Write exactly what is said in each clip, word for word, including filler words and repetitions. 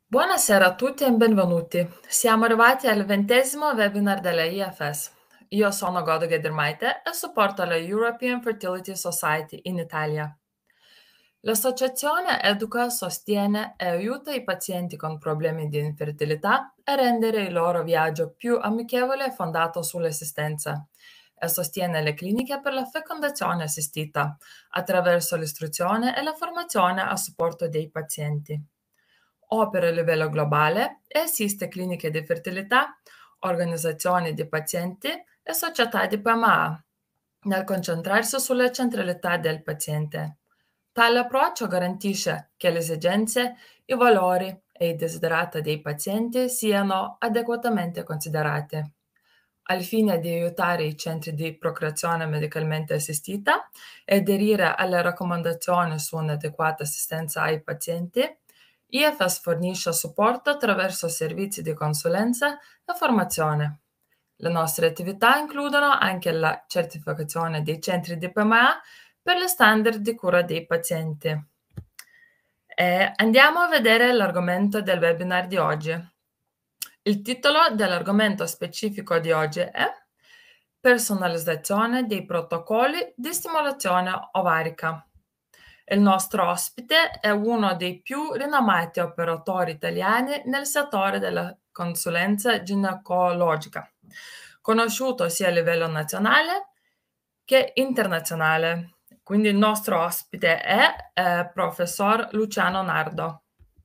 Buonasera a tutti e benvenuti. Siamo arrivati al ventesimo webinar della I F S. Io sono Godo Gedermaite e supporto la European Fertility Society in Italia. L'associazione educa, sostiene e aiuta i pazienti con problemi di infertilità a rendere il loro viaggio più amichevole e fondato sull'assistenza e sostiene le cliniche per la fecondazione assistita attraverso l'istruzione e la formazione a supporto dei pazienti. Opera a livello globale e assiste cliniche di fertilità, organizzazioni di pazienti e società di P M A, nel concentrarsi sulla centralità del paziente. Tale approccio garantisce che le esigenze, i valori e i desiderata dei pazienti siano adeguatamente considerati. Al fine di aiutare i centri di procreazione medicalmente assistita e aderire alle raccomandazioni su un'adeguata assistenza ai pazienti, I F S fornisce supporto attraverso servizi di consulenza e formazione. Le nostre attività includono anche la certificazione dei centri di P M A per le standard di cura dei pazienti. E andiamo a vedere l'argomento del webinar di oggi. Il titolo dell'argomento specifico di oggi è Personalizzazione dei protocolli di stimolazione ovarica. Il nostro ospite è uno dei più rinomati operatori italiani nel settore della consulenza ginecologica, conosciuto sia a livello nazionale che internazionale. Quindi il nostro ospite è eh, professor Luciano Nardo.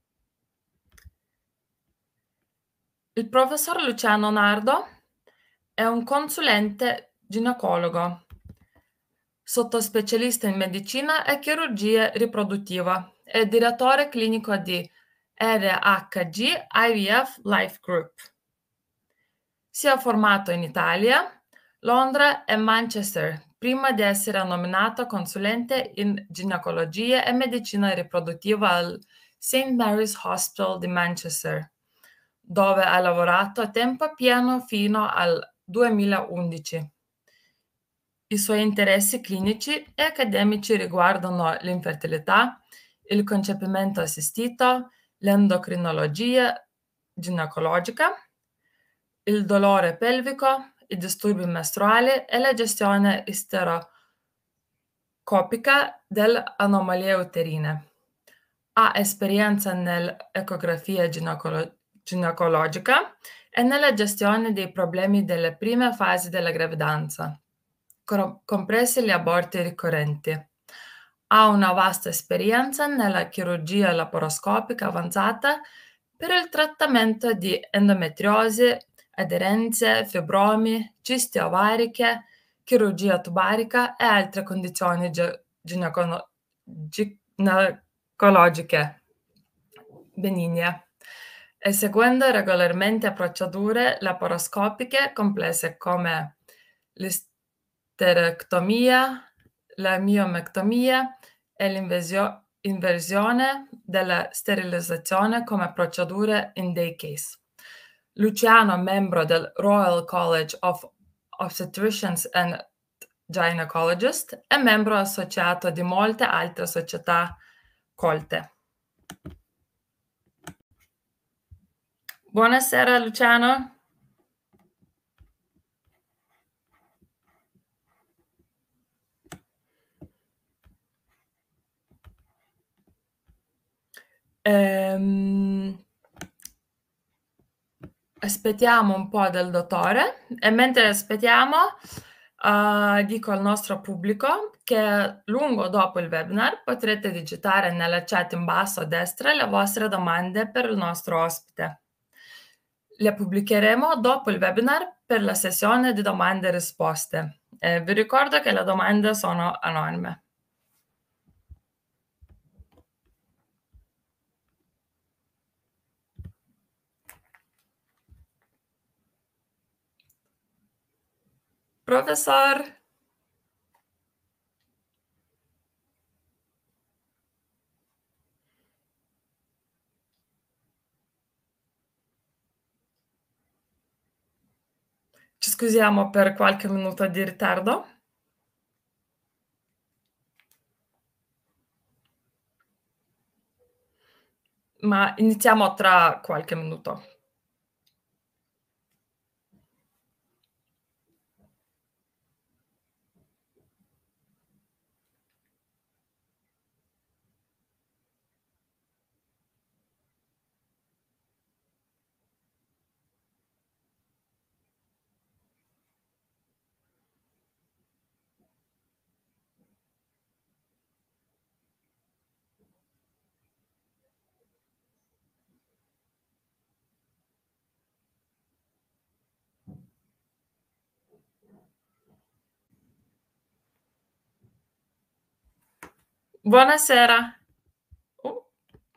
Il professor Luciano Nardo è un consulente ginecologo, sottospecialista in medicina e chirurgia riproduttiva e direttore clinico di R H G I V F Life Group. Si è formato in Italia, Londra e Manchester prima di essere nominato consulente in ginecologia e medicina riproduttiva al Saint Mary's Hospital di Manchester, dove ha lavorato a tempo pieno fino al duemilaundici. I suoi interessi clinici e accademici riguardano l'infertilità, il concepimento assistito, l'endocrinologia ginecologica, il dolore pelvico, i disturbi mestruali e la gestione isteroscopica delle anomalie uterine. Ha esperienza nell'ecografia ginecolo- ginecologica e nella gestione dei problemi delle prime fasi della gravidanza, com- compresi gli aborti ricorrenti. Ha una vasta esperienza nella chirurgia laparoscopica avanzata per il trattamento di endometriosi, aderenze, fibromi, cisti ovariche, chirurgia tubarica e altre condizioni gi- ginecono- ginecologiche benigne, e seguendo regolarmente procedure laparoscopiche complesse come l'isterectomia, la miomectomia e l'inversione della sterilizzazione come procedure in day case. Luciano, membro del Royal College of Obstetricians and Gynecologists, è membro associato di molte altre società colte. Buonasera Luciano. Ehm, aspettiamo un po' del dottore e mentre aspettiamo uh, dico al nostro pubblico che lungo dopo il webinar potrete digitare nella chat in basso a destra le vostre domande per il nostro ospite. Le pubblicheremo dopo il webinar per la sessione di domande e risposte. Eh, vi ricordo che le domande sono anonime. Professor. Ci scusiamo per qualche minuto di ritardo. Ma iniziamo tra qualche minuto. Buonasera. Uh.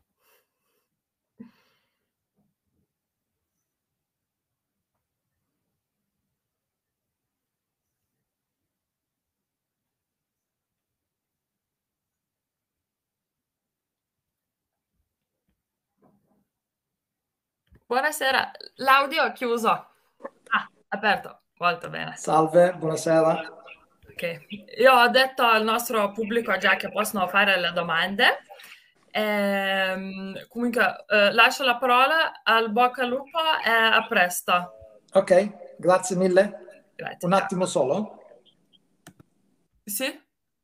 Buonasera, l'audio è chiuso. Ah, aperto, molto bene. Salve, buonasera. Ok, io ho detto al nostro pubblico già che possono fare le domande. Ehm, comunque, eh, lascio la parola al bocca al lupo e a presto. Ok, grazie mille. Grazie, Un ciao. attimo solo. Sì?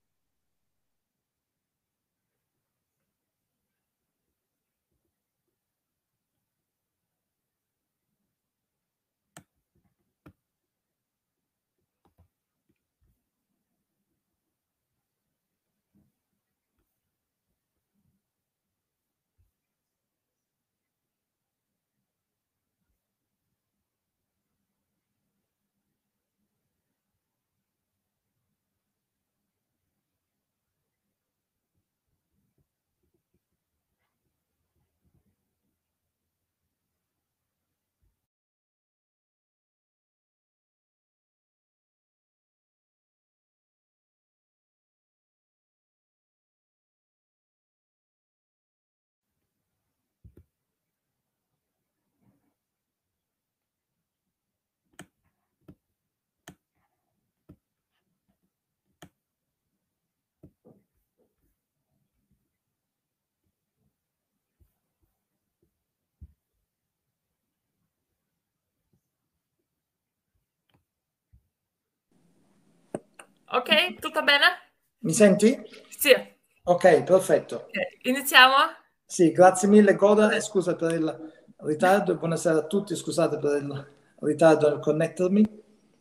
Ok, tutto bene? Mi senti? Sì. Ok, perfetto. Ok, iniziamo? Sì, grazie mille Goda e scusa per il ritardo e buonasera a tutti, scusate per il ritardo nel connettermi.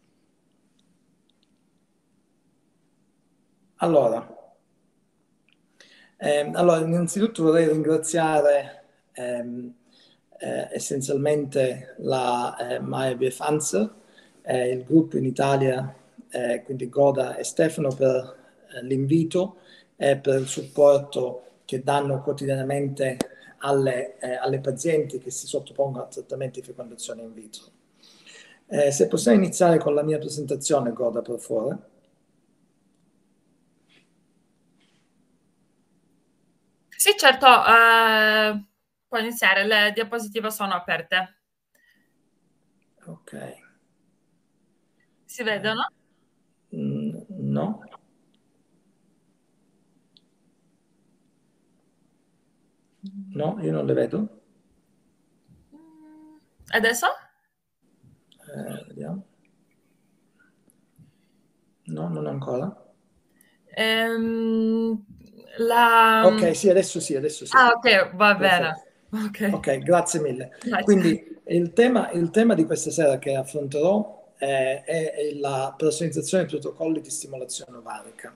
Allora, ehm, allora innanzitutto vorrei ringraziare ehm, eh, essenzialmente la eh, MyBF Answer, eh, il gruppo in Italia, eh, quindi Goda e Stefano per eh, l'invito e per il supporto che danno quotidianamente alle, eh, alle pazienti che si sottopongono a trattamenti di fecondazione in vitro. Eh, se possiamo iniziare con la mia presentazione, Goda, per favore. Sì, certo, eh, può iniziare, le diapositive sono aperte. Ok. Si vedono? Mm, no. No, io non le vedo. Adesso? Eh, vediamo. No, non ancora. Ehm, la... Ok, sì, adesso sì, adesso sì. Ah, ok, va bene. Perfetto. Ok, Ok, grazie mille. grazie. Quindi il tema, il tema di questa sera che affronterò eh, è la personalizzazione dei protocolli di stimolazione ovarica.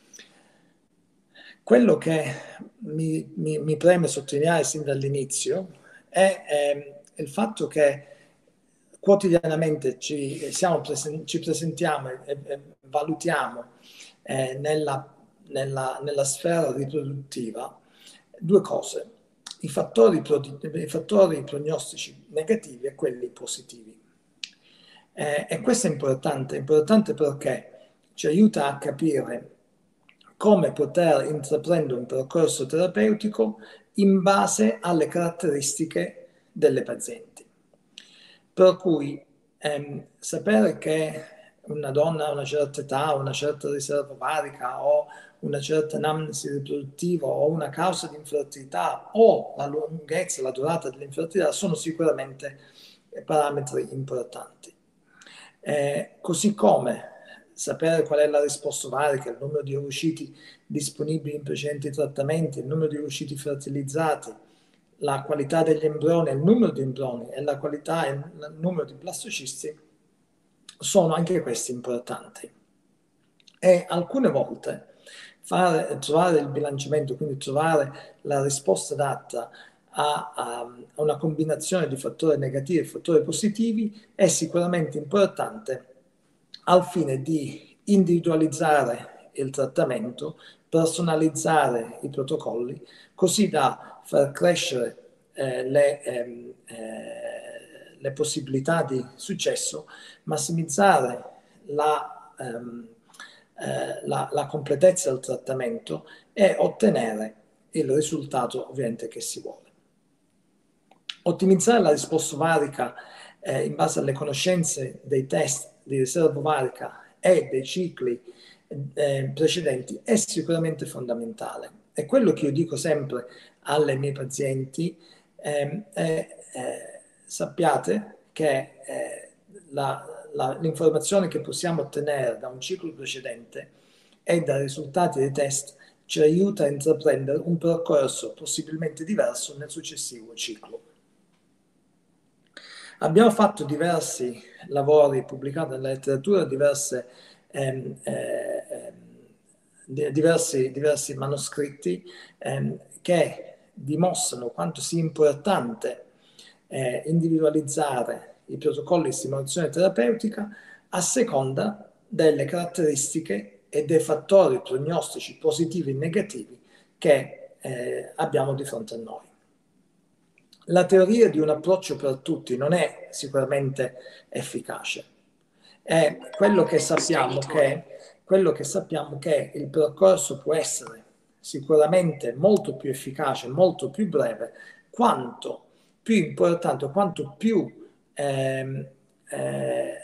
Quello che mi, mi- mi preme sottolineare sin dall'inizio è ehm, il fatto che quotidianamente ci, siamo presen- ci presentiamo e, e- e valutiamo eh, nella, nella- nella sfera riproduttiva due cose, i fattori, prodi- i fattori prognostici negativi e quelli positivi. Eh, e questo è importante, è importante perché ci aiuta a capire come poter intraprendere un percorso terapeutico in base alle caratteristiche delle pazienti. Per cui ehm, sapere che una donna ha una certa età, una certa riserva ovarica o una certa anamnesi riproduttiva o una causa di infertilità o la lunghezza, la durata dell'infertilità sono sicuramente parametri importanti. Eh, così come sapere qual è la risposta ovarica, il numero di ovociti disponibili in precedenti trattamenti, il numero di ovociti fertilizzati, la qualità degli embrioni, il numero di embrioni e la qualità e il numero di blastocisti sono anche questi importanti. E alcune volte fare, trovare il bilanciamento, quindi trovare la risposta adatta a, a, a una combinazione di fattori negativi e fattori positivi è sicuramente importante al fine di individualizzare il trattamento, personalizzare i protocolli, così da far crescere eh, le, ehm, eh, le possibilità di successo, massimizzare la, ehm, eh, la, la completezza del trattamento e ottenere il risultato ovviamente che si vuole. Ottimizzare la risposta ovarica eh, in base alle conoscenze dei test di riserva ovarica e dei cicli eh, precedenti è sicuramente fondamentale. E quello che io dico sempre alle mie pazienti eh, è eh, sappiate che eh, la, la, l'informazione che possiamo ottenere da un ciclo precedente e dai risultati dei test ci aiuta a intraprendere un percorso possibilmente diverso nel successivo ciclo. Abbiamo fatto diversi lavori pubblicati nella letteratura, diverse, ehm, eh, diversi, diversi manoscritti ehm, che dimostrano quanto sia importante eh, individualizzare i protocolli di stimolazione terapeutica a seconda delle caratteristiche e dei fattori prognostici positivi e negativi che eh, abbiamo di fronte a noi. La teoria di un approccio per tutti non è sicuramente efficace. È quello che sappiamo che, quello che sappiamo che il percorso può essere sicuramente molto più efficace, molto più breve, quanto più importante, quanto più eh, eh,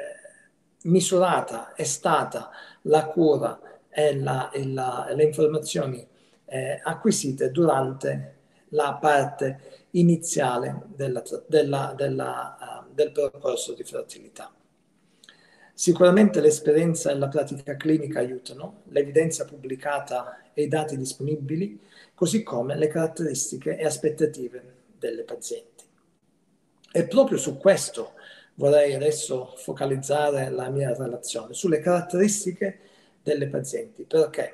misurata è stata la cura e, la, e la, le informazioni eh, acquisite durante la parte iniziale della, della, della, uh, del percorso di fertilità. Sicuramente l'esperienza e la pratica clinica aiutano, l'evidenza pubblicata e i dati disponibili, così come le caratteristiche e aspettative delle pazienti. E proprio su questo vorrei adesso focalizzare la mia relazione, sulle caratteristiche delle pazienti, perché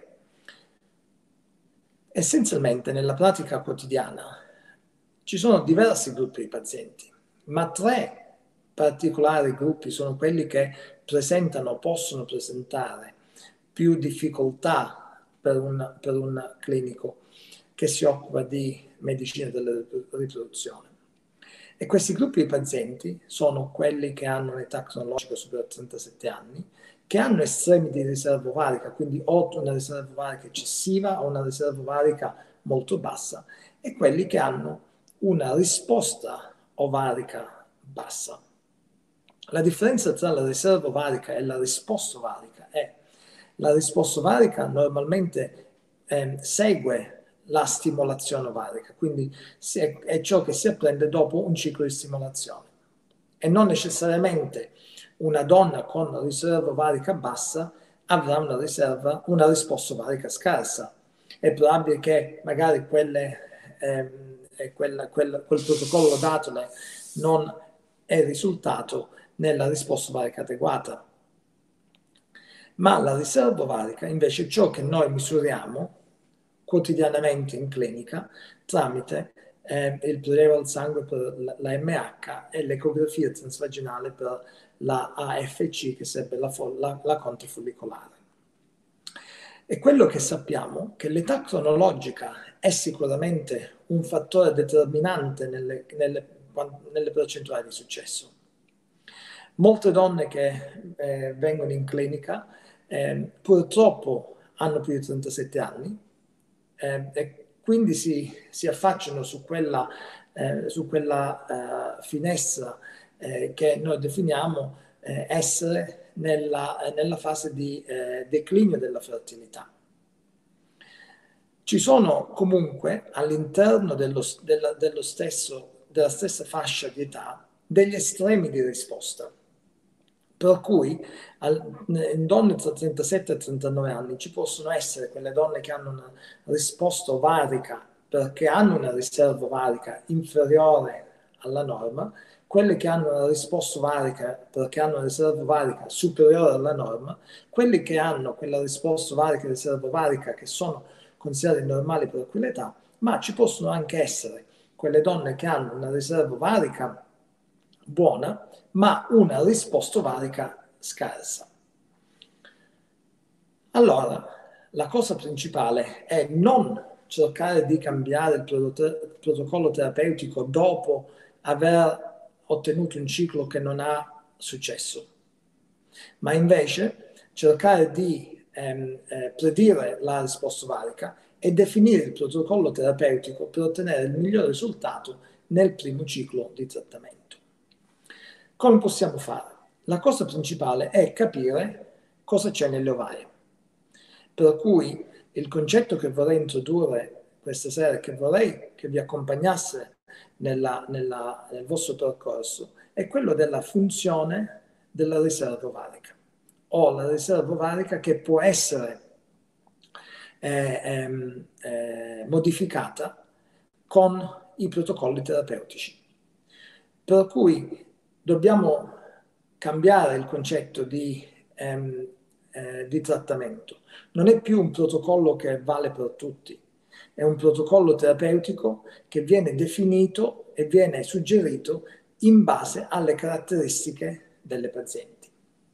essenzialmente nella pratica quotidiana ci sono diversi gruppi di pazienti, ma tre particolari gruppi sono quelli che presentano o possono presentare più difficoltà per un, per un clinico che si occupa di medicina della riproduzione. E questi gruppi di pazienti sono quelli che hanno un'età cronologica superiore a trentasette anni, che hanno estremi di riserva ovarica, quindi o una riserva ovarica eccessiva o una riserva ovarica molto bassa, e quelli che hanno una risposta ovarica bassa. La differenza tra la riserva ovarica e la risposta ovarica è la risposta ovarica normalmente eh, segue la stimolazione ovarica, quindi è ciò che si apprende dopo un ciclo di stimolazione e non necessariamente una donna con riserva ovarica bassa avrà una, riserva, una risposta ovarica scarsa. È probabile che magari quelle, eh, quella, quella, quel protocollo datole non è risultato nella risposta ovarica adeguata. Ma la riserva ovarica invece è ciò che noi misuriamo quotidianamente in clinica tramite eh, il prelievo al sangue per la M H e l'ecografia transvaginale per la A F C, che sarebbe la, la, la conte follicolare. E quello che sappiamo è che l'età cronologica è sicuramente un fattore determinante nelle, nelle, nelle percentuali di successo. Molte donne che eh, vengono in clinica eh, purtroppo hanno più di trentasette anni eh, e quindi si, si affacciano su quella, eh, su quella uh, finestra eh, che noi definiamo eh, essere nella, nella fase di eh, declino della fertilità. Ci sono comunque all'interno dello, della, dello stesso, della stessa fascia di età degli estremi di risposta. Per cui al, in donne tra trentasette e trentanove anni ci possono essere quelle donne che hanno una risposta ovarica perché hanno una riserva ovarica inferiore alla norma, quelle che hanno una risposta ovarica perché hanno una riserva ovarica superiore alla norma, quelli che hanno quella risposta ovarica e riserva ovarica che sono considerati normali per quell'età, ma ci possono anche essere quelle donne che hanno una riserva ovarica buona, ma una risposta ovarica scarsa. Allora, la cosa principale è non cercare di cambiare il protocollo terapeutico dopo aver ottenuto un ciclo che non ha successo, ma invece cercare di ehm, eh, predire la risposta ovarica e definire il protocollo terapeutico per ottenere il miglior risultato nel primo ciclo di trattamento. Come possiamo fare? La cosa principale è capire cosa c'è nelle ovaie. Per cui il concetto che vorrei introdurre questa sera, che vorrei che vi accompagnasse nella, nella, nel vostro percorso, è quello della funzione della riserva ovarica, o la riserva ovarica che può essere eh, ehm, eh, modificata con i protocolli terapeutici. Per cui dobbiamo cambiare il concetto di, ehm, eh, di trattamento. Non è più un protocollo che vale per tutti, è un protocollo terapeutico che viene definito e viene suggerito in base alle caratteristiche delle pazienti.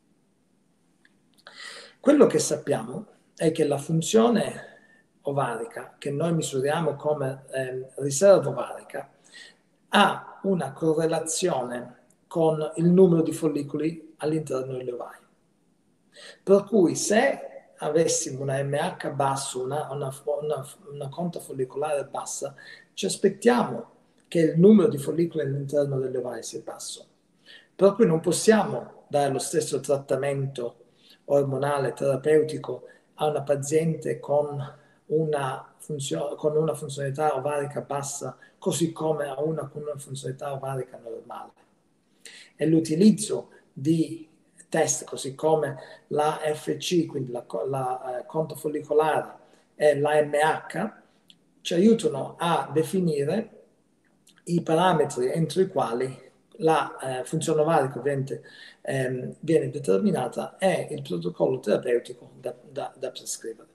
Quello che sappiamo è che la funzione ovarica, che noi misuriamo come eh, riserva ovarica, ha una correlazione con il numero di follicoli all'interno delle ovaie. Per cui se avessimo una M H basso, una, una, una, una conta follicolare bassa, ci aspettiamo che il numero di follicoli all'interno delle ovaie sia basso. Per cui non possiamo dare lo stesso trattamento ormonale terapeutico a una paziente con una, funzio- con una funzionalità ovarica bassa, così come a una con una funzionalità ovarica normale. E l'utilizzo di test, così come la F C, quindi la, la eh, conto follicolare, e la M H, ci aiutano a definire i parametri entro i quali la eh, funzione ovarica ovviamente ehm, viene determinata e il protocollo terapeutico da, da, da prescrivere.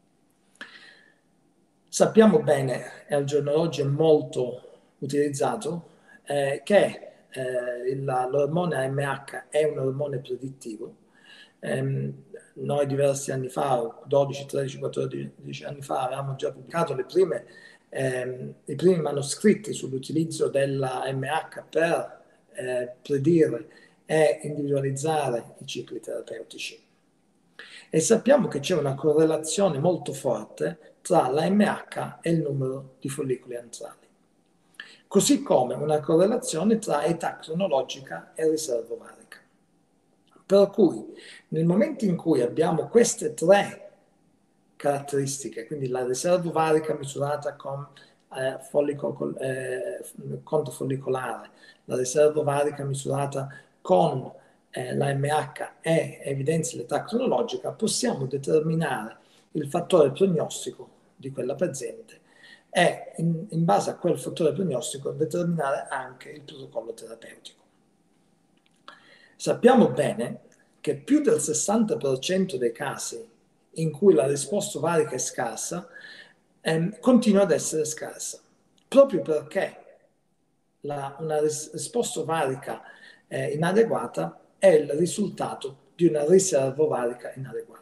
Sappiamo bene, e al giorno d'oggi è molto utilizzato, eh, che eh, l'ormone A M H è un ormone predittivo. Eh, noi diversi anni fa, dodici, tredici, quattordici anni fa, avevamo già pubblicato le prime, eh, i primi manoscritti sull'utilizzo della A M H per eh, predire e individualizzare i cicli terapeutici. E sappiamo che c'è una correlazione molto forte tra l'A M H e il numero di follicoli antrali, così come una correlazione tra età cronologica e riserva ovarica. Per cui nel momento in cui abbiamo queste tre caratteristiche, quindi la riserva ovarica misurata con eh, follico, eh, conto follicolare, la riserva ovarica misurata con eh, la M H e evidenzia l'età cronologica, possiamo determinare il fattore prognostico di quella paziente e in, in base a quel fattore prognostico determinare anche il protocollo terapeutico. Sappiamo bene che più del sessanta per cento dei casi in cui la risposta ovarica è scarsa ehm, continua ad essere scarsa, proprio perché la, una ris- risposta ovarica eh, inadeguata è il risultato di una riserva ovarica inadeguata.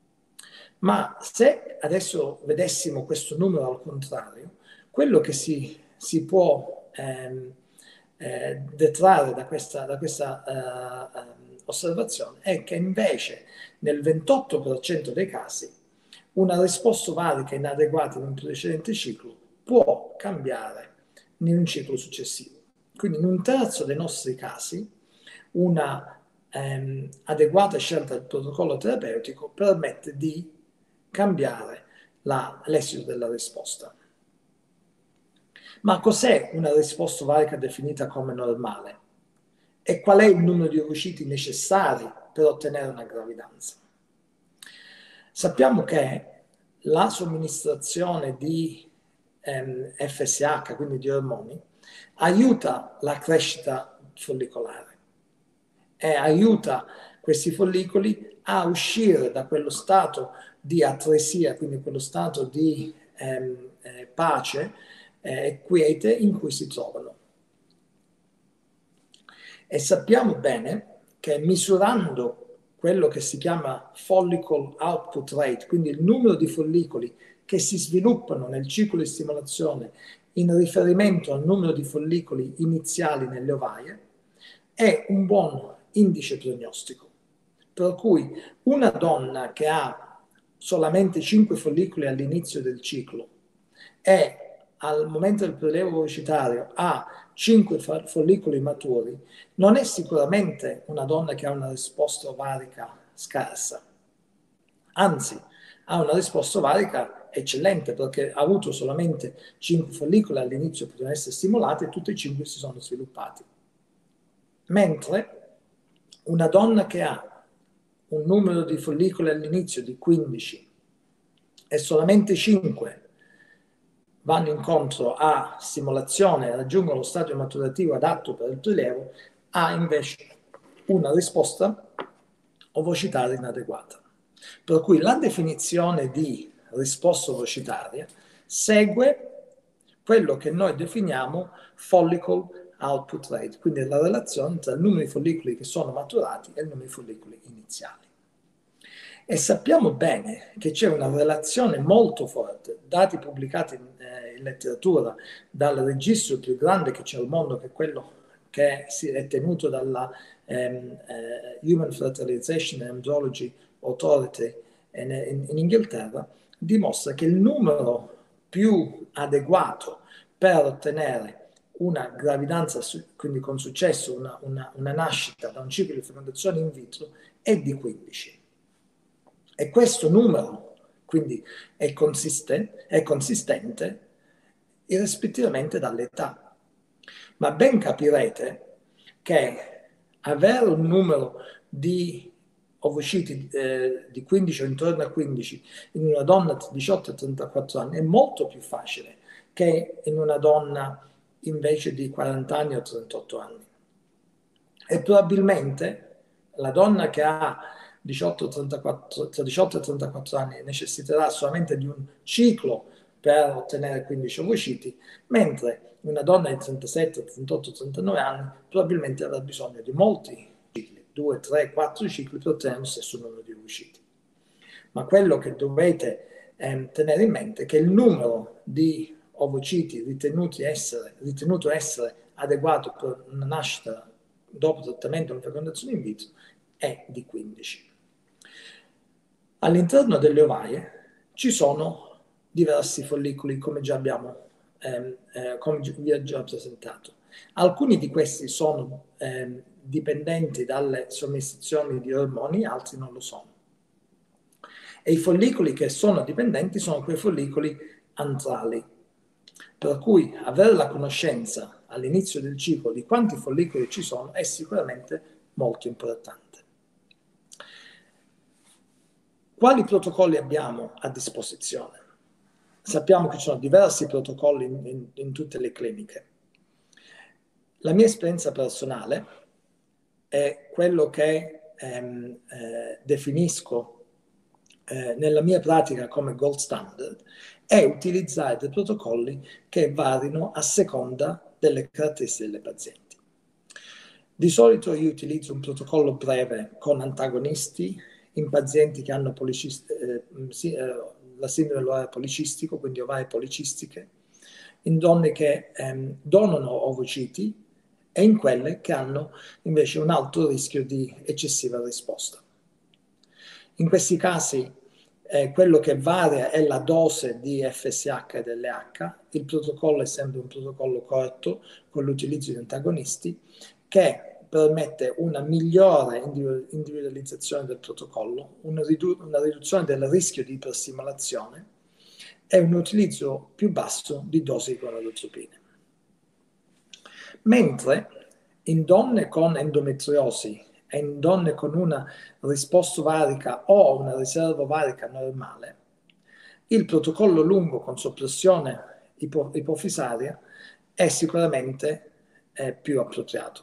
Ma se adesso vedessimo questo numero al contrario, quello che si, si può ehm, eh, detrarre da questa, da questa eh, osservazione è che invece nel ventotto per cento dei casi una risposta ovarica inadeguata in un precedente ciclo può cambiare in un ciclo successivo. Quindi in un terzo dei nostri casi una ehm, adeguata scelta del protocollo terapeutico permette di cambiare l'esito della risposta. Ma cos'è una risposta ovarica definita come normale? E qual è il numero di ovociti necessari per ottenere una gravidanza? Sappiamo che la somministrazione di ehm, F S H, quindi di ormoni, aiuta la crescita follicolare e aiuta questi follicoli a uscire da quello stato di atresia, quindi quello stato di ehm, eh, pace e eh, quiete in cui si trovano. E sappiamo bene che misurando quello che si chiama follicle output rate, quindi il numero di follicoli che si sviluppano nel ciclo di stimolazione in riferimento al numero di follicoli iniziali nelle ovaie, è un buon indice prognostico. Per cui una donna che ha solamente cinque follicoli all'inizio del ciclo e al momento del prelievo ovocitario ha cinque follicoli maturi, non è sicuramente una donna che ha una risposta ovarica scarsa. Anzi, ha una risposta ovarica eccellente perché ha avuto solamente cinque follicoli all'inizio che potevano essere stimolati e tutti e cinque si sono sviluppati. Mentre una donna che ha un numero di follicoli all'inizio di quindici e solamente cinque vanno incontro a stimolazione e raggiungono lo stadio maturativo adatto per il prelievo, ha invece una risposta ovocitaria inadeguata. Per cui la definizione di risposta ovocitaria segue quello che noi definiamo follicle output rate, quindi la relazione tra il numero di follicoli che sono maturati e il numero di follicoli iniziali. E sappiamo bene che c'è una relazione molto forte, dati pubblicati in, eh, in letteratura dal registro più grande che c'è al mondo, che è quello che si è tenuto dalla ehm, eh, Human Fertilization and Embryology Authority in, in, in Inghilterra, dimostra che il numero più adeguato per ottenere una gravidanza, quindi con successo una, una, una nascita da un ciclo di fecondazione in vitro, è di quindici. E questo numero, quindi, è consistente, è consistente irrispettivamente dall'età. Ma ben capirete che avere un numero di ovociti eh, di quindici o intorno a quindici in una donna tra diciotto e trentaquattro anni è molto più facile che in una donna invece di quaranta anni o trentotto anni. E probabilmente la donna che ha diciotto, trentaquattro, tra diciotto e trentaquattro anni necessiterà solamente di un ciclo per ottenere quindici ovociti, mentre una donna di trentasette, trentotto, trentanove anni probabilmente avrà bisogno di molti cicli, due, tre, quattro cicli per ottenere lo stesso numero di ovociti. Ma quello che dovete ehm, tenere in mente è che il numero di ovociti ritenuti essere, ritenuto essere adeguato per una nascita dopo trattamento con fecondazione in vitro è di quindici. All'interno delle ovaie ci sono diversi follicoli, come già abbiamo ehm, eh, come vi ho già presentato. Alcuni di questi sono ehm, dipendenti dalle somministrazioni di ormoni, altri non lo sono. E i follicoli che sono dipendenti sono quei follicoli antrali, per cui avere la conoscenza all'inizio del ciclo di quanti follicoli ci sono è sicuramente molto importante. Quali protocolli abbiamo a disposizione? Sappiamo che ci sono diversi protocolli in, in, in tutte le cliniche. La mia esperienza personale è quello che ehm, eh, definisco eh, nella mia pratica come gold standard, è utilizzare dei protocolli che varino a seconda delle caratteristiche delle pazienti. Di solito io utilizzo un protocollo breve con antagonisti in pazienti che hanno policist- eh, sì, eh, la sindrome dell'ovario policistico, quindi ovarie policistiche, in donne che ehm, donano ovociti e in quelle che hanno invece un alto rischio di eccessiva risposta. In questi casi eh, quello che varia è la dose di F S H ed L H, il protocollo è sempre un protocollo corto con l'utilizzo di antagonisti che permette una migliore individualizzazione del protocollo, una, ridu- una riduzione del rischio di iperstimolazione e un utilizzo più basso di dosi di gonadotropine. Mentre in donne con endometriosi e in donne con una risposta ovarica o una riserva ovarica normale, il protocollo lungo con soppressione ipo- ipofisaria è sicuramente eh, più appropriato.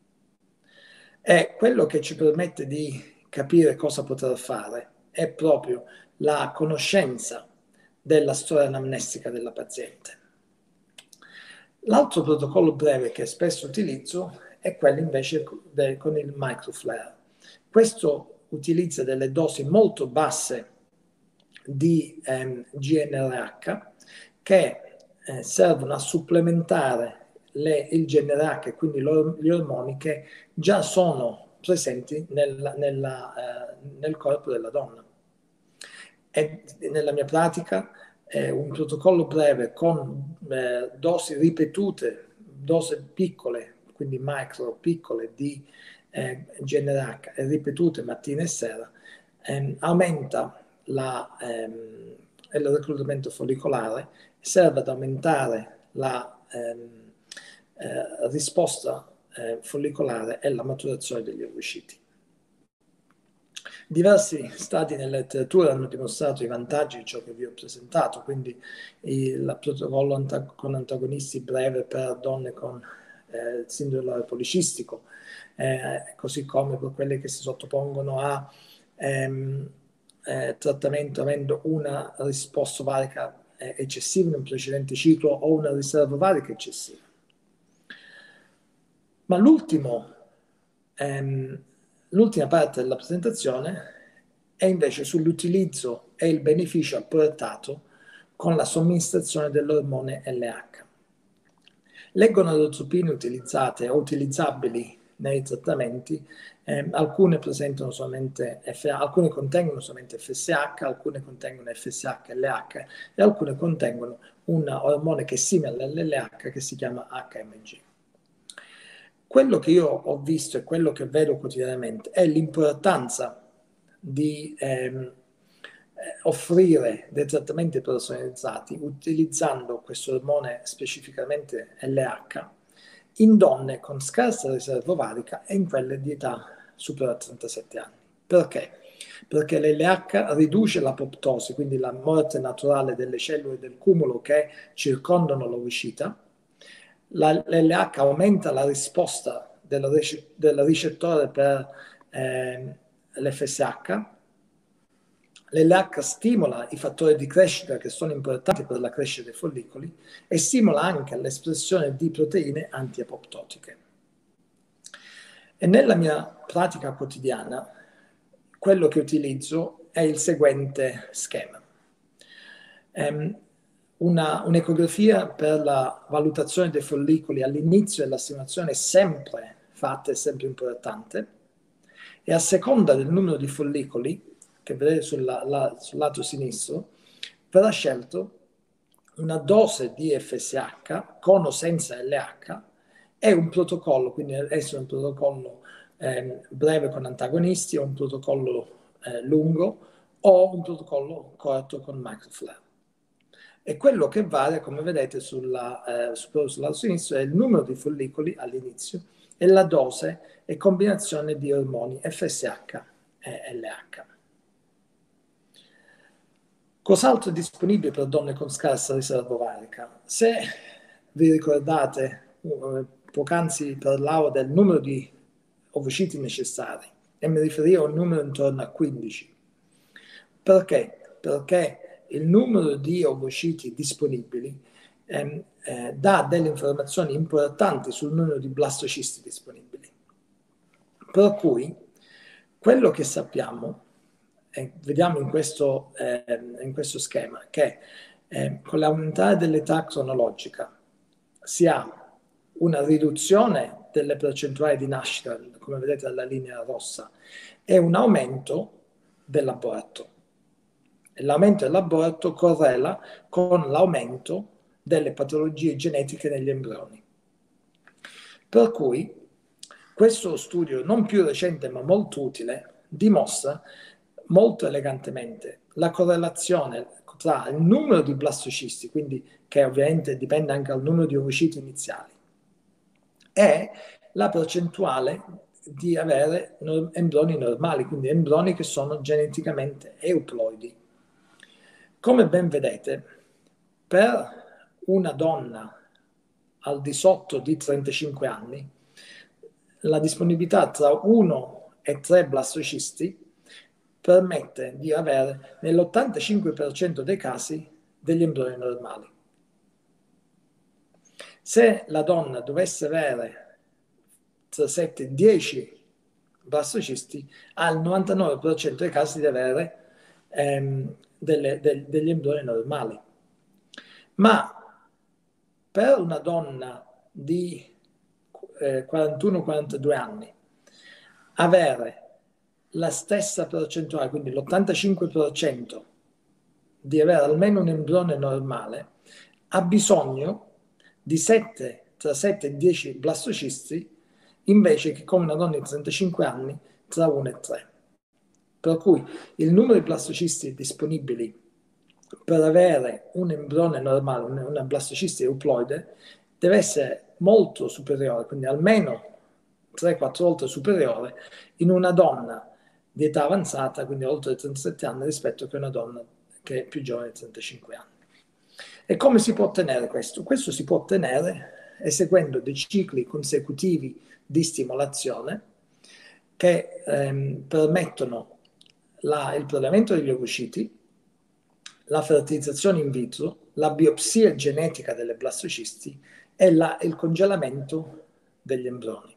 E quello che ci permette di capire cosa poter fare è proprio la conoscenza della storia anamnestica della paziente. L'altro protocollo breve che spesso utilizzo è quello invece con il microflare. Questo utilizza delle dosi molto basse di ehm, G N R H che eh, servono a supplementare le, il G N R H e quindi gli ormoni che già sono presenti nella, nella, eh, nel corpo della donna. E nella mia pratica è un protocollo breve con eh, dosi ripetute, dosi piccole, quindi micro, piccole di eh, G N R H e ripetute mattina e sera, ehm, aumenta la, ehm, il reclutamento follicolare, serve ad aumentare la ehm, eh, risposta eh, follicolare e la maturazione degli ovociti. Diversi studi nella letteratura hanno dimostrato i vantaggi di ciò che vi ho presentato, quindi il protocollo antag- con antagonisti breve per donne con eh, sindrome policistico, eh, così come per quelle che si sottopongono a ehm, eh, trattamento avendo una risposta ovarica eh, eccessiva in un precedente ciclo o una riserva ovarica eccessiva. Ma l'ultimo, ehm, l'ultima parte della presentazione è invece sull'utilizzo e il beneficio apportato con la somministrazione dell'ormone L H. Le gonadotropine utilizzate o utilizzabili nei trattamenti, eh, alcune presentano solamente F H, alcune contengono solamente F S H, alcune contengono F S H L H e alcune contengono un ormone che è simile all'L H che si chiama H M G. Quello che io ho visto e quello che vedo quotidianamente è l'importanza di ehm, offrire dei trattamenti personalizzati utilizzando questo ormone specificamente L H in donne con scarsa riserva ovarica e in quelle di età superiore a trentasette anni. Perché? Perché l'L H riduce l'apoptosi, quindi la morte naturale delle cellule del cumulo che circondano l'ovocita. L'L H aumenta la risposta del, ric- del ricettore per eh, l'F S H. L'L H stimola i fattori di crescita che sono importanti per la crescita dei follicoli e stimola anche l'espressione di proteine antiapoptotiche. E nella mia pratica quotidiana quello che utilizzo è il seguente schema. Um, una, un'ecografia per la valutazione dei follicoli all'inizio della stimolazione è sempre fatta, è sempre importante, e a seconda del numero di follicoli che vedete sulla, la, sul lato sinistro verrà scelto una dose di F S H con o senza L H e un protocollo, quindi essere un protocollo eh, breve con antagonisti o un protocollo eh, lungo o un protocollo corto con microflare. E quello che varia, come vedete sulla, eh, sul lato sinistro, è il numero di follicoli all'inizio e la dose e combinazione di ormoni F S H e L H. Cos'altro è disponibile per donne con scarsa riserva ovarica? Se vi ricordate, uh, poc'anzi parlavo del numero di ovociti necessari e mi riferivo a un numero intorno a quindici. Perché? Perché il numero di ovociti disponibili ehm, eh, dà delle informazioni importanti sul numero di blastocisti disponibili. Per cui quello che sappiamo, e vediamo in questo, eh, in questo schema, che eh, con l'aumentare dell'età cronologica si ha una riduzione delle percentuali di nascita, come vedete dalla linea rossa, e un aumento dell'aborto. L'aumento dell'aborto correla con l'aumento delle patologie genetiche negli embrioni. Per cui questo studio, non più recente ma molto utile, dimostra molto elegantemente la correlazione tra il numero di blastocisti, quindi che ovviamente dipende anche dal numero di ovociti iniziali, e la percentuale di avere embrioni normali, quindi embrioni che sono geneticamente euploidi. Come ben vedete, per una donna al di sotto di trentacinque anni, la disponibilità tra uno e tre blastocisti permette di avere nell'ottantacinque per cento dei casi degli embrioni normali. Se la donna dovesse avere tra sette e dieci blastocisti, ha il novantanove per cento dei casi di avere ehm, delle, de, degli embrioni normali. Ma per una donna di eh, quarantuno quarantadue anni avere la stessa percentuale, quindi l'ottantacinque per cento di avere almeno un embrione normale, ha bisogno di sette, tra sette e dieci blastocisti, invece che come una donna di trentacinque anni tra uno e tre. Per cui il numero di blastocisti disponibili per avere un embrione normale, una blastocisti euploide, deve essere molto superiore, quindi almeno tre quattro volte superiore in una donna di età avanzata, quindi oltre i trentasette anni, rispetto che una donna che è più giovane di trentacinque anni. E come si può ottenere questo? Questo si può ottenere eseguendo dei cicli consecutivi di stimolazione che ehm, permettono la, il prelevamento degli ovociti, la fertilizzazione in vitro, la biopsia genetica delle blastocisti e la, il congelamento degli embrioni.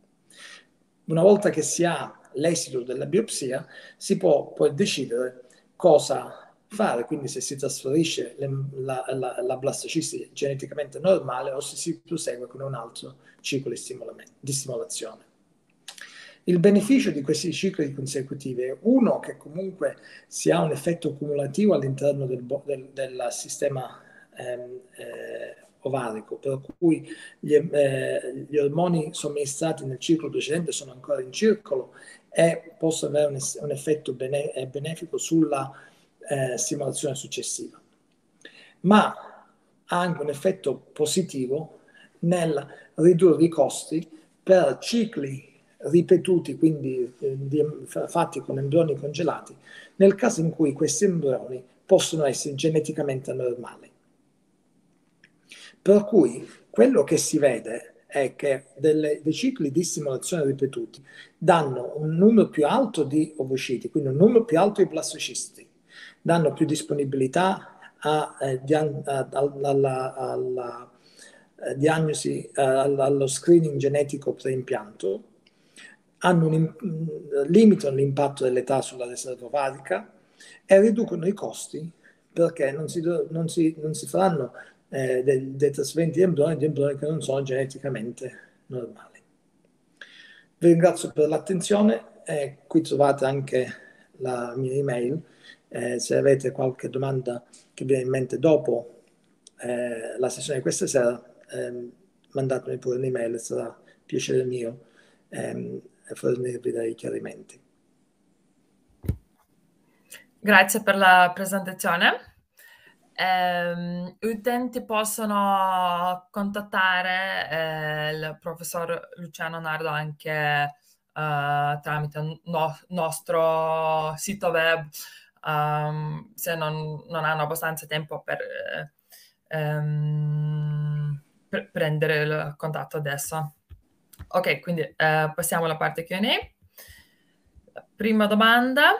Una volta che si ha l'esito della biopsia, si può poi decidere cosa fare, quindi se si trasferisce le, la, la, la blastocisti geneticamente normale o se si prosegue con un altro ciclo di, di stimolazione. Il beneficio di questi cicli consecutivi è uno che comunque si ha un effetto cumulativo all'interno del, del, del sistema ehm, eh, ovarico, per cui gli, eh, gli ormoni somministrati nel ciclo precedente sono ancora in circolo e possono avere un, un effetto bene, benefico sulla eh, stimolazione successiva. Ma ha anche un effetto positivo nel ridurre i costi per cicli ripetuti, quindi eh, di, fatti con embrioni congelati, nel caso in cui questi embrioni possono essere geneticamente anormali. Per cui quello che si vede è che delle, dei cicli di stimolazione ripetuti danno un numero più alto di ovociti, quindi un numero più alto di blastocisti, danno più disponibilità a, eh, dian, a, alla, alla eh, diagnosi, eh, allo screening genetico preimpianto, hanno un, limitano l'impatto dell'età sulla riserva ovarica e riducono i costi perché non si, non si, non si faranno eh, dei, dei trasferimenti di embrioni, di embrioni che non sono geneticamente normali. Vi ringrazio per l'attenzione e qui trovate anche la mia email. Eh, se avete qualche domanda che vi viene in mente dopo eh, la sessione di questa sera, eh, mandatemi pure un'email, sarà piacere mio ehm, fornirvi dei chiarimenti. Grazie per la presentazione. Eh, gli utenti possono contattare eh, il professor Luciano Nardo anche eh, tramite il no nostro sito web um, se non, non hanno abbastanza tempo per, eh, ehm, per prendere il contatto adesso. Ok, quindi eh, passiamo alla parte Q and A. Prima domanda.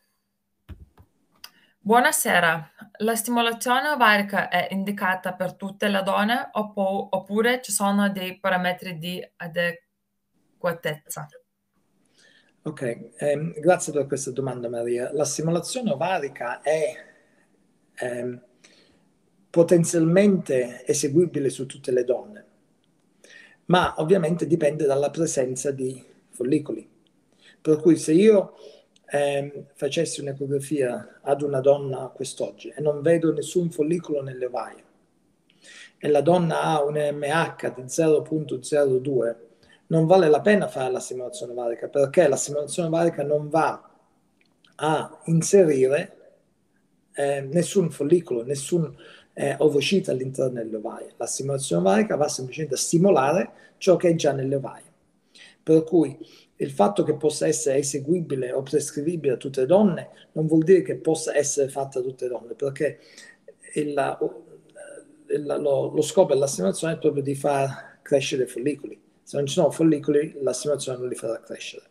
Buonasera, la stimolazione ovarica è indicata per tutte le donne oppure ci sono dei parametri di adeguatezza? Ok, ehm, grazie per questa domanda Maria. La stimolazione ovarica è ehm, potenzialmente eseguibile su tutte le donne, ma ovviamente dipende dalla presenza di follicoli. Per cui se io eh, facessi un'ecografia ad una donna quest'oggi e non vedo nessun follicolo nelle ovaie e la donna ha un M H di zero virgola zero due, non vale la pena fare la stimolazione ovarica perché la stimolazione ovarica non va a inserire eh, nessun follicolo, nessun eh, ovocita all'interno dell'ovaio. La stimolazione ovarica va semplicemente a stimolare ciò che è già nell'ovaio. Per cui il fatto che possa essere eseguibile o prescrivibile a tutte le donne non vuol dire che possa essere fatta a tutte le donne, perché il, il, lo, lo scopo della stimolazione è proprio di far crescere i follicoli. Se non ci sono follicoli, la stimolazione non li farà crescere.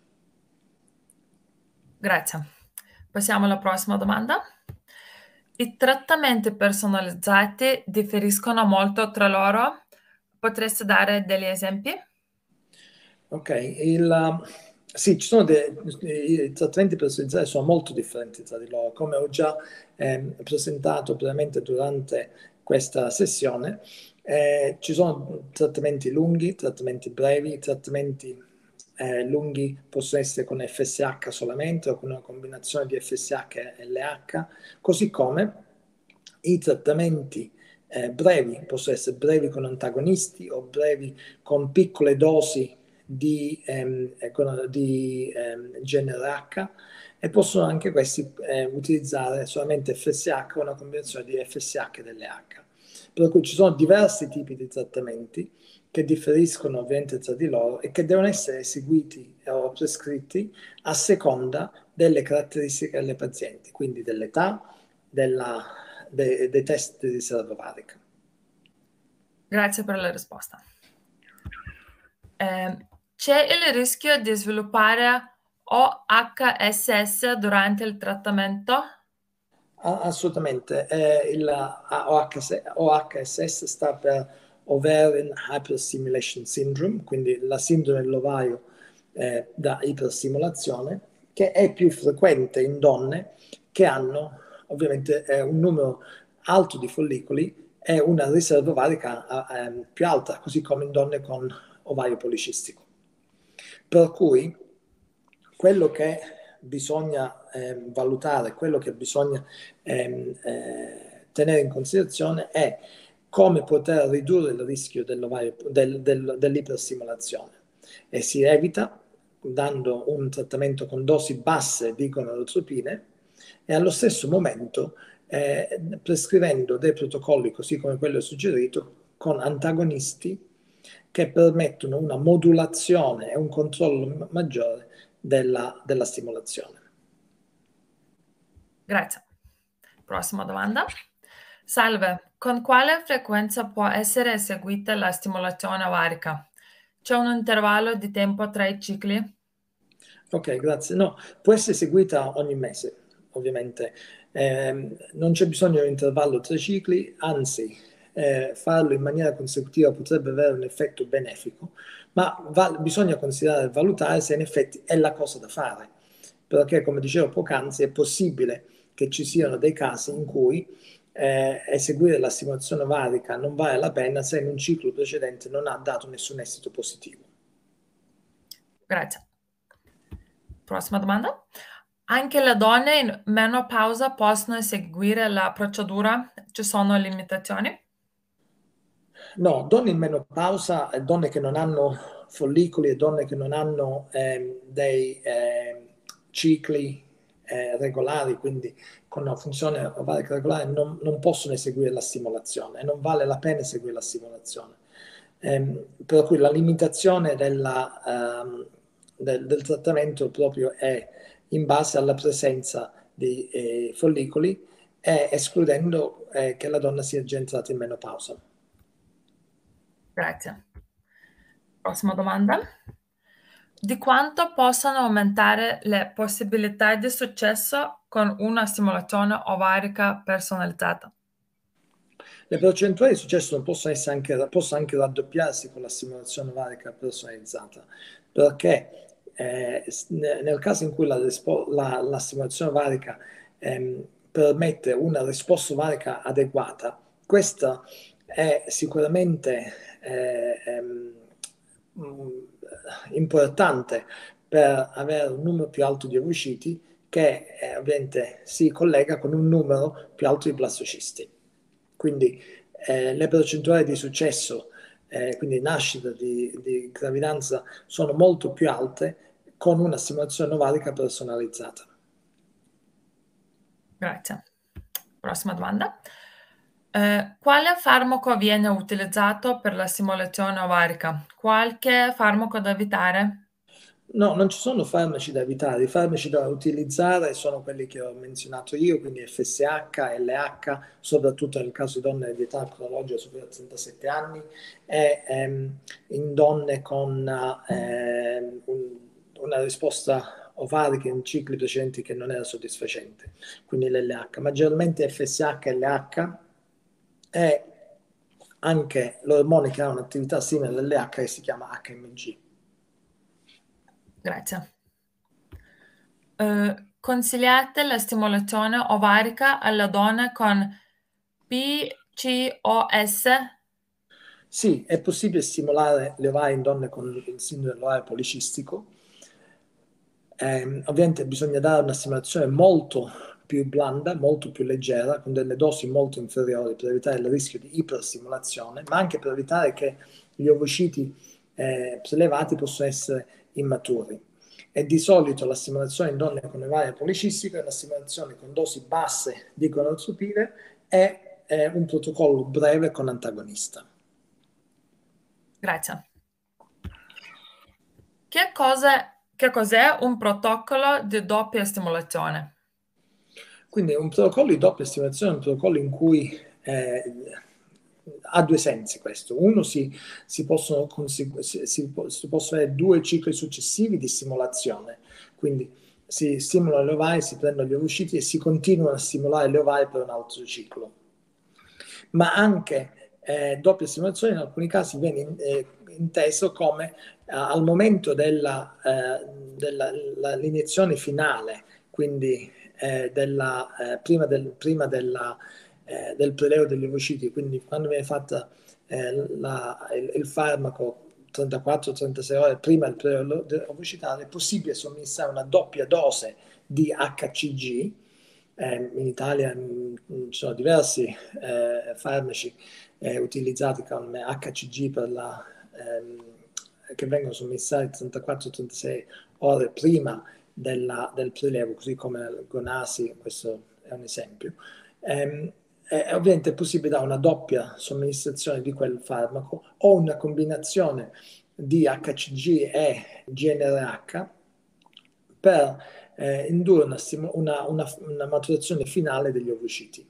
Grazie. Passiamo alla prossima domanda. I trattamenti personalizzati differiscono molto tra loro? Potreste dare degli esempi? Ok, il, sì, ci sono dei, i trattamenti personalizzati sono molto differenti tra di loro, come ho già eh, presentato brevemente durante questa sessione. Eh, ci sono trattamenti lunghi, trattamenti brevi, trattamenti eh, lunghi possono essere con F S H solamente o con una combinazione di F S H e L H, così come i trattamenti eh, brevi possono essere brevi con antagonisti o brevi con piccole dosi di, ehm, di ehm, genere H, e possono anche questi eh, utilizzare solamente F S H o una combinazione di F S H e L H. Per cui ci sono diversi tipi di trattamenti che differiscono ovviamente tra di loro e che devono essere eseguiti o prescritti a seconda delle caratteristiche delle pazienti, quindi dell'età, della, de, dei test di riserva ovarica. Grazie per la risposta. Eh, c'è il rischio di sviluppare O H S S durante il trattamento? Assolutamente. Eh, il O H S S sta per Ovarian Hyperstimulation Syndrome, quindi la sindrome dell'ovaio eh, da iperstimolazione, che è più frequente in donne che hanno ovviamente eh, un numero alto di follicoli e una riserva ovarica eh, più alta, così come in donne con ovaio policistico. Per cui quello che bisogna eh, valutare, quello che bisogna eh, eh, tenere in considerazione è come poter ridurre il rischio del, del, dell'iperstimolazione, e si evita dando un trattamento con dosi basse di gonadotropine e allo stesso momento eh, prescrivendo dei protocolli, così come quello suggerito, con antagonisti che permettono una modulazione e un controllo maggiore della, della stimolazione. Grazie. Prossima domanda. Salve, con quale frequenza può essere eseguita la stimolazione ovarica? C'è un intervallo di tempo tra i cicli? Ok, grazie. No, può essere eseguita ogni mese, ovviamente. Eh, non c'è bisogno di un intervallo tra i cicli, anzi, eh, farlo in maniera consecutiva potrebbe avere un effetto benefico, ma va, bisogna considerare e valutare se in effetti è la cosa da fare, perché come dicevo poc'anzi è possibile che ci siano dei casi in cui eh, eseguire la stimolazione ovarica non vale la pena se in un ciclo precedente non ha dato nessun esito positivo. Grazie. Prossima domanda. Anche le donne in menopausa possono eseguire la procedura? Ci sono limitazioni? No, donne in menopausa, donne che non hanno follicoli e donne che non hanno eh, dei eh, cicli eh, regolari, quindi con una funzione ovarica regolare, non, non possono eseguire la stimolazione e non vale la pena eseguire la stimolazione. Eh, per cui la limitazione della, ehm, del, del trattamento proprio è in base alla presenza di eh, follicoli e escludendo eh, che la donna sia già entrata in menopausa. Grazie. Prossima domanda. Di quanto possono aumentare le possibilità di successo con una stimolazione ovarica personalizzata? Le percentuali di successo non possono, essere anche, possono anche raddoppiarsi con la stimolazione ovarica personalizzata, perché eh, nel caso in cui la, la, la stimolazione ovarica ehm, permette una risposta ovarica adeguata, questa è sicuramente eh, ehm, importante per avere un numero più alto di ovociti che eh, ovviamente si collega con un numero più alto di blastocisti. Quindi eh, le percentuali di successo, eh, quindi nascita di, di gravidanza, sono molto più alte con una stimolazione ovarica personalizzata. Grazie. Prossima domanda. Eh, quale farmaco viene utilizzato per la stimolazione ovarica? Qualche farmaco da evitare? No, non ci sono farmaci da evitare, i farmaci da utilizzare sono quelli che ho menzionato io, quindi F S H, L H, soprattutto nel caso di donne di età cronologica superiore a trentasette anni e ehm, in donne con ehm, un- una risposta ovarica in cicli precedenti che non era soddisfacente, quindi l'L H. Maggiormente F S H, L H e anche l'ormone che ha un'attività simile all'L H che si chiama H M G. Grazie. Eh, consigliate la stimolazione ovarica alle donne con P C O S? Sì, è possibile stimolare le ovarie in donne con il sindrome dell'ovario policistico. Eh, ovviamente bisogna dare una stimolazione molto più blanda, molto più leggera, con delle dosi molto inferiori per evitare il rischio di iperstimolazione, ma anche per evitare che gli ovociti eh, prelevati possono essere immaturi. E di solito la stimolazione in donne con ovario policistico è una stimolazione con dosi basse di gonozopine e eh, un protocollo breve con antagonista. Grazie. Che cosa, che cos'è un protocollo di doppia stimolazione? Quindi un protocollo di doppia stimolazione è un protocollo in cui eh, ha due sensi questo. Uno, si, si, possono, si, si, si possono avere due cicli successivi di stimolazione, quindi si stimolano le ovarie, si prendono gli ovociti e si continuano a stimolare le ovarie per un altro ciclo. Ma anche eh, doppia stimolazione in alcuni casi viene in, eh, inteso come eh, al momento della, eh, della l'iniezione finale, quindi eh, della, eh, prima, del, prima della, eh, del prelievo degli ovociti, quindi quando viene fatta eh, la, il, il farmaco trentaquattro trentasei ore prima del prelievo ovocitale, è possibile somministrare una doppia dose di H C G. Eh, in Italia mh, ci sono diversi eh, farmaci eh, utilizzati come H C G per la, ehm, che vengono somministrati trentaquattro trentasei ore prima della, del prelievo, così come il Gonasi, questo è un esempio. Ehm, è, ovviamente è possibile dare una doppia somministrazione di quel farmaco o una combinazione di H C G e G N R H per eh, indurre una, una, una, una maturazione finale degli ovociti.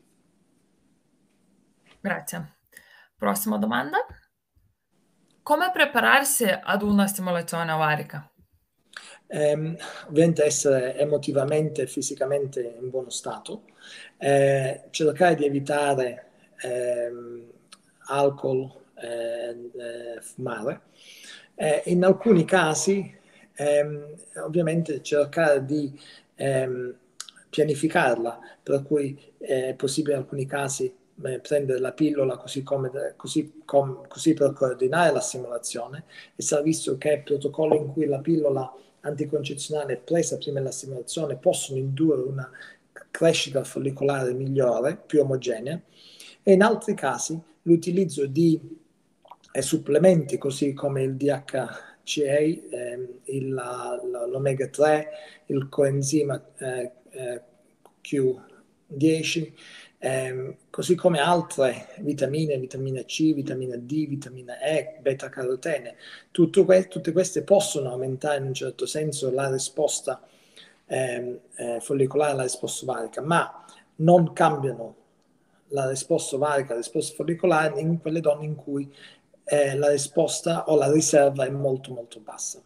Grazie. Prossima domanda. Come prepararsi ad una stimolazione ovarica? Eh, ovviamente essere emotivamente e fisicamente in buono stato, eh, cercare di evitare eh, alcol, eh, eh, fumare. Eh, in alcuni casi, ehm, ovviamente cercare di ehm, pianificarla, per cui è possibile in alcuni casi eh, prendere la pillola così, come, così, com, così per coordinare la stimolazione, e si è visto che protocolli in cui la pillola anticoncezionale presa prima della stimolazione possono indurre una crescita follicolare migliore, più omogenea, e in altri casi l'utilizzo di eh, supplementi così come il D H C A, ehm, il, l'omega tre, il coenzima eh, eh, Q dieci, ehm, così come altre vitamine, vitamina C, vitamina D, vitamina E, beta carotene. Tutto que- tutte queste possono aumentare in un certo senso la risposta ehm, eh, follicolare, la risposta ovarica, ma non cambiano la risposta ovarica, la risposta follicolare in quelle donne in cui eh, la risposta o la riserva è molto molto bassa.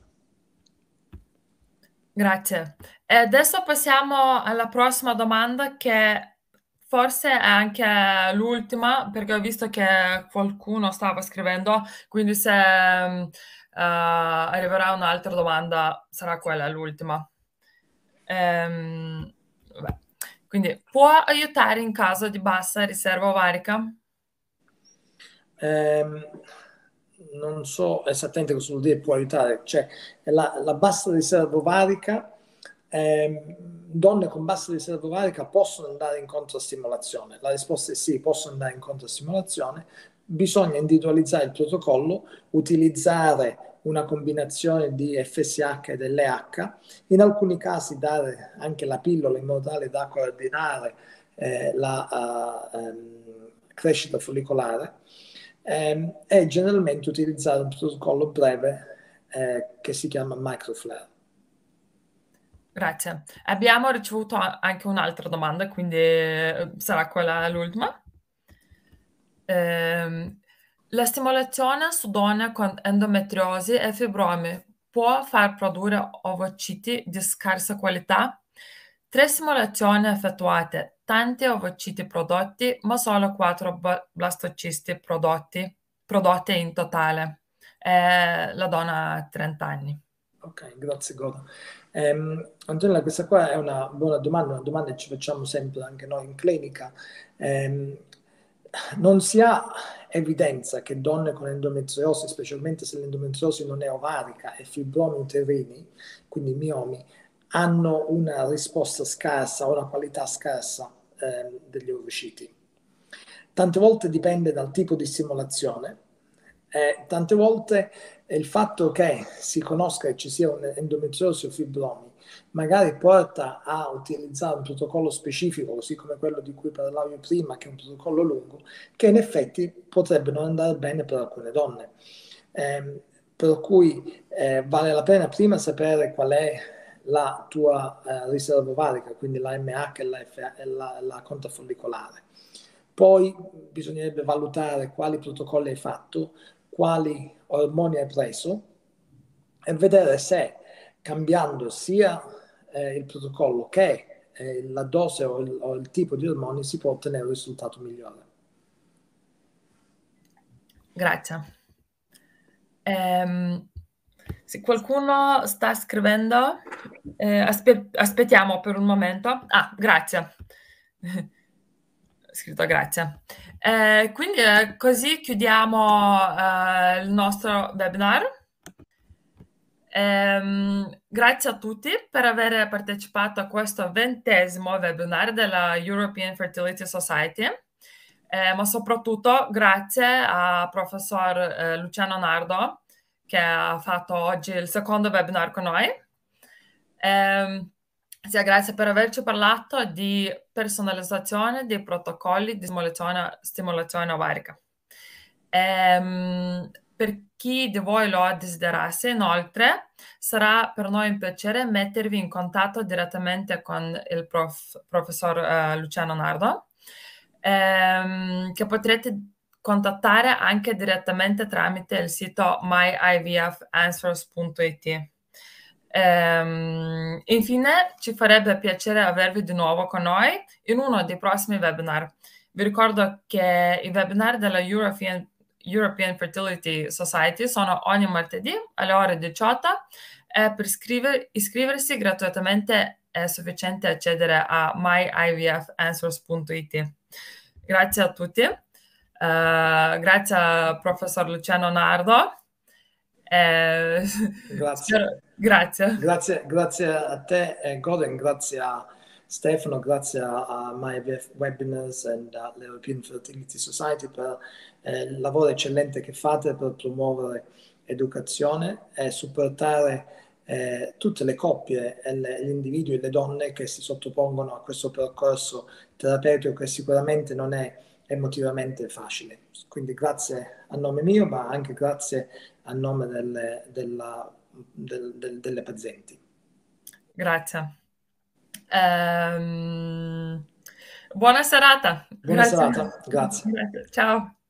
Grazie. E adesso passiamo alla prossima domanda, che forse è anche l'ultima, perché ho visto che qualcuno stava scrivendo, quindi se uh, arriverà un'altra domanda sarà quella l'ultima. Ehm, vabbè. Quindi può aiutare in caso di bassa riserva ovarica? Ehm, non so esattamente cosa vuol dire può aiutare, cioè la, la bassa riserva ovarica, ehm, donne con bassa riserva ovarica possono andare incontro a stimolazione? La risposta è sì, possono andare incontro a stimolazione, bisogna individualizzare il protocollo, utilizzare una combinazione di F S H ed L H, in alcuni casi dare anche la pillola in modo tale da coordinare eh, la uh, um, crescita follicolare, ehm, e generalmente utilizzare un protocollo breve eh, che si chiama microflare. Grazie. Abbiamo ricevuto anche un'altra domanda, quindi eh, sarà quella l'ultima. Eh, la stimolazione su donne con endometriosi e fibromi può far produrre ovociti di scarsa qualità? Tre simulazioni effettuate, tanti ovociti prodotti, ma solo quattro blastocisti prodotti, prodotte in totale. Eh, la donna ha trenta anni. Ok, grazie Godo. Um, Antonella, questa qua è una buona domanda, una domanda che ci facciamo sempre anche noi in clinica. Um, non si ha evidenza che donne con endometriosi, specialmente se l'endometriosi non è ovarica e fibromi uterini, quindi miomi, hanno una risposta scarsa o una qualità scarsa eh, degli ovociti. Tante volte dipende dal tipo di stimolazione, eh, tante volte il fatto che si conosca che ci sia un'endometriosi o fibromi magari porta a utilizzare un protocollo specifico, così come quello di cui parlavo prima, che è un protocollo lungo, che in effetti potrebbe non andare bene per alcune donne. Eh, per cui eh, vale la pena prima sapere qual è la tua eh, riserva ovarica, quindi la M H e la, F A, e la, la conta follicolare. Poi bisognerebbe valutare quali protocolli hai fatto, quali ormoni hai preso e vedere se cambiando sia eh, il protocollo che eh, la dose o il, o il tipo di ormoni si può ottenere un risultato migliore. Grazie. Ehm, se qualcuno sta scrivendo, eh, aspe- aspettiamo per un momento. Ah, grazie. Scritto grazie. Eh, quindi eh, così chiudiamo eh, il nostro webinar. Ehm, grazie a tutti per aver partecipato a questo ventesimo webinar della European Fertility Society, eh, ma soprattutto grazie a professor eh, Luciano Nardo che ha fatto oggi il secondo webinar con noi. Eh, sia grazie per averci parlato di personalizzazione dei protocolli di stimolazione, stimolazione ovarica. Ehm, per chi di voi lo desiderasse, inoltre, sarà per noi un piacere mettervi in contatto direttamente con il prof, professor uh, Luciano Nardo, ehm, che potrete contattare anche direttamente tramite il sito my I V F answers punto it. Ehm, infine, ci farebbe piacere avervi di nuovo con noi in uno dei prossimi webinar. Vi ricordo che i webinar della European, European Fertility Society sono ogni martedì alle ore diciotto e per iscriver, iscriversi gratuitamente è sufficiente accedere a my I V F answers punto it. Grazie a tutti, uh, grazie al professor Luciano Nardo. Eh, Grazie. spero, grazie. Grazie, grazie a te, eh, Gordon, grazie a Stefano, grazie a, a MyVF Webinars e all'European Fertility Society per eh, il lavoro eccellente che fate per promuovere educazione e supportare eh, tutte le coppie e le, gli individui e le donne che si sottopongono a questo percorso terapeutico che sicuramente non è emotivamente facile. Quindi grazie a nome mio, ma anche grazie a nome delle, della, del, del, delle pazienti. Grazie. Ehm, buona serata. Buona Grazie. serata, grazie. Grazie. Ciao.